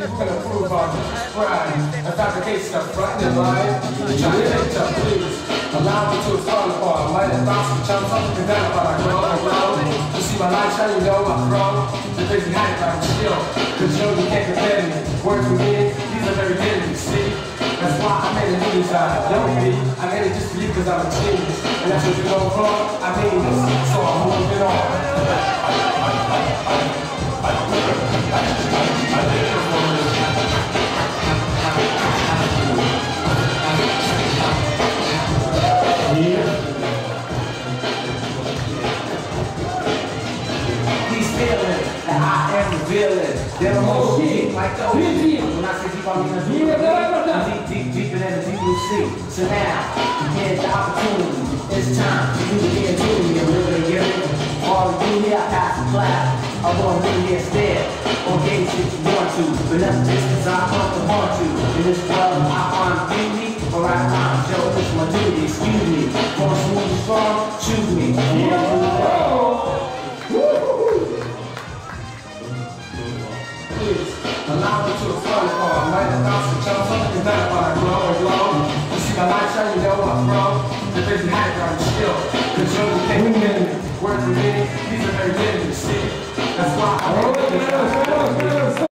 Who can approve on pride and fabricate stuff front and lying? Trying to take up, please. Allow me to expand upon. Might have bounced the chumps up and down, but I grow and grow. You see my light shine, you know I'm grown. The crazy hype, I'm chill. Cause you can't compare me. Words with me, these are very deadly, see? That's why I made a new design. Don't be, I made it just for you cause I'm a genius. And that's what you're going for, I mean this. So I'm moving on. They're emotional, like the ocean. When I say deep, I mean deeper than the deep blue sea. So now, here's the opportunity. It's time for you to get into me and live in your all of you here, I pass the class. I want to be instead. Or gauge if you want to. But that's just cause I want to. In this world, I find beauty. Or I find show it's my duty. Excuse me. For a smooth and strong, choose me. Allow me to explode for might have bounced the chumps up and down, but I grow and glow. You see my light shine, you know I'm from. The busy hype, I'm chill. Cause you can't get me. Words with me, these are very deadly, see? That's why I